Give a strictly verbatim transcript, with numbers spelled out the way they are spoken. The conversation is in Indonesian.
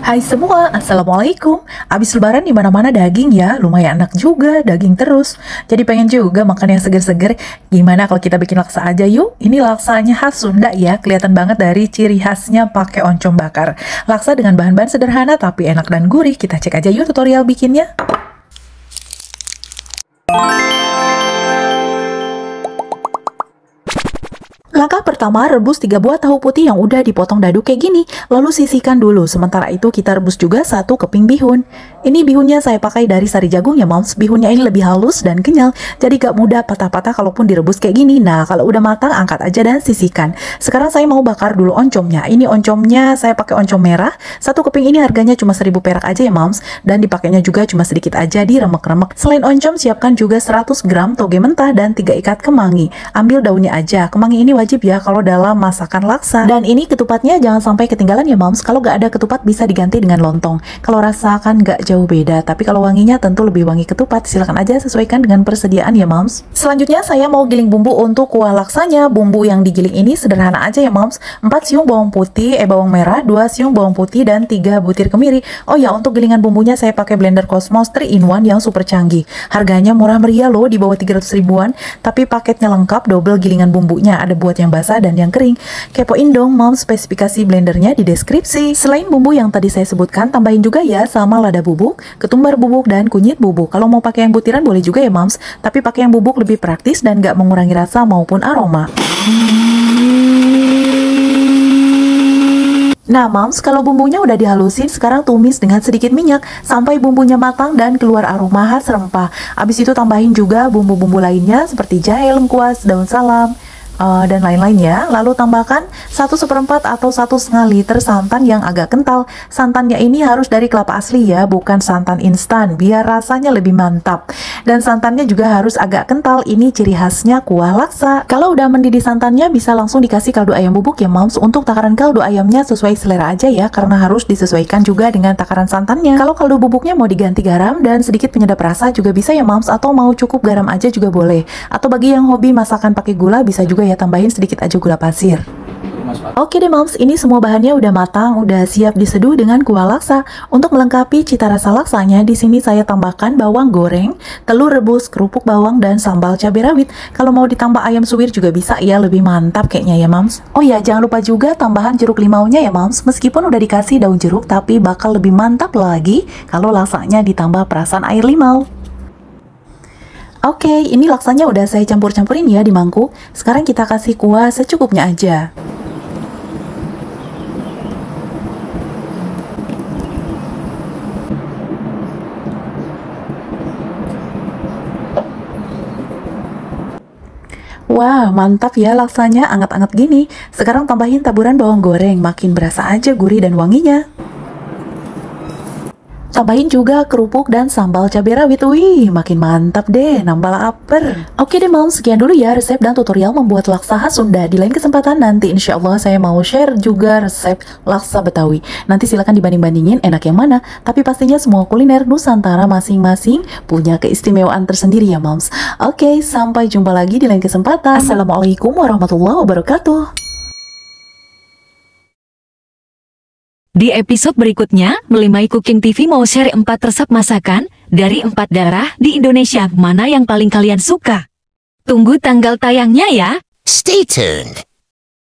Hai semua, Assalamualaikum. Abis lebaran di mana-mana daging ya, lumayan enak juga, daging terus. Jadi pengen juga makan yang seger-seger. Gimana kalau kita bikin laksa aja yuk? Ini laksanya khas Sunda ya, kelihatan banget dari ciri khasnya pakai oncom bakar. Laksa dengan bahan-bahan sederhana tapi enak dan gurih. Kita cek aja yuk tutorial bikinnya. Langkah pertama, rebus tiga buah tahu putih yang udah dipotong dadu kayak gini, lalu sisihkan dulu. Sementara itu kita rebus juga satu keping bihun. Ini bihunnya saya pakai dari sari jagung ya moms. Bihunnya ini lebih halus dan kenyal, jadi gak mudah patah-patah kalaupun direbus kayak gini. Nah, kalau udah matang angkat aja dan sisihkan. Sekarang saya mau bakar dulu oncomnya. Ini oncomnya saya pakai oncom merah. Satu keping ini harganya cuma seribu perak aja ya moms, dan dipakainya juga cuma sedikit aja diremek-remek. Selain oncom, siapkan juga seratus gram toge mentah dan tiga ikat kemangi. Ambil daunnya aja. Kemangi ini wajib wajib ya kalau dalam masakan laksa. Dan ini ketupatnya jangan sampai ketinggalan ya moms. Kalau nggak ada ketupat bisa diganti dengan lontong. Kalau rasa kan nggak jauh beda, tapi kalau wanginya tentu lebih wangi ketupat. Silakan aja sesuaikan dengan persediaan ya moms. Selanjutnya saya mau giling bumbu untuk kuah laksanya. Bumbu yang digiling ini sederhana aja ya moms. empat siung bawang putih, eh bawang merah, dua siung bawang putih dan tiga butir kemiri. Oh ya, untuk gilingan bumbunya saya pakai blender Cosmos three in one yang super canggih. Harganya murah meriah loh, di bawah tiga ratus ribuan, tapi paketnya lengkap, double gilingan bumbunya, ada buat yang basah dan yang kering. Kepoin dong mom spesifikasi blendernya di deskripsi. Selain bumbu yang tadi saya sebutkan, tambahin juga ya sama lada bubuk, ketumbar bubuk, dan kunyit bubuk. Kalau mau pakai yang butiran boleh juga ya moms, tapi pakai yang bubuk lebih praktis dan gak mengurangi rasa maupun aroma. Nah moms, kalau bumbunya udah dihalusin, sekarang tumis dengan sedikit minyak sampai bumbunya matang dan keluar aroma khas rempah. Abis itu tambahin juga bumbu-bumbu lainnya seperti jahe, lengkuas, daun salam, Uh, dan lain-lainnya. Lalu tambahkan satu seperempat atau satu setengah liter santan yang agak kental. Santannya ini harus dari kelapa asli ya, bukan santan instan, biar rasanya lebih mantap. Dan santannya juga harus agak kental, ini ciri khasnya kuah laksa. Kalau udah mendidih santannya, bisa langsung dikasih kaldu ayam bubuk ya moms. Untuk takaran kaldu ayamnya sesuai selera aja ya, karena harus disesuaikan juga dengan takaran santannya. Kalau kaldu bubuknya mau diganti garam dan sedikit penyedap rasa juga bisa ya moms, atau mau cukup garam aja juga boleh. Atau bagi yang hobi masakan pakai gula bisa juga ya, tambahin sedikit aja gula pasir. Oke deh moms, ini semua bahannya udah matang, udah siap diseduh dengan kuah laksa. Untuk melengkapi cita rasa laksanya, di sini saya tambahkan bawang goreng, telur rebus, kerupuk bawang, dan sambal cabai rawit. Kalau mau ditambah ayam suwir juga bisa ya, lebih mantap kayaknya ya moms. Oh ya, jangan lupa juga tambahan jeruk limaunya ya moms. Meskipun udah dikasih daun jeruk, tapi bakal lebih mantap lagi kalau laksanya ditambah perasan air limau. Oke, okay, ini laksanya udah saya campur-campurin ya di mangkuk. Sekarang kita kasih kuah secukupnya aja. Wah, mantap ya laksanya, anget-anget gini. Sekarang tambahin taburan bawang goreng, makin berasa aja gurih dan wanginya. Tambahin juga kerupuk dan sambal cabai rawit. Wih, makin mantap deh, nambah lapar. Oke deh moms, sekian dulu ya resep dan tutorial membuat laksa khas Sunda. Di lain kesempatan nanti insya Allah saya mau share juga resep laksa Betawi. Nanti silahkan dibanding-bandingin enak yang mana. Tapi pastinya semua kuliner Nusantara masing-masing punya keistimewaan tersendiri ya moms. Oke, sampai jumpa lagi di lain kesempatan. Assalamualaikum warahmatullahi wabarakatuh. Di episode berikutnya, Melimai Cooking T V mau share empat resep masakan dari empat daerah di Indonesia. Mana yang paling kalian suka? Tunggu tanggal tayangnya ya. Stay tuned.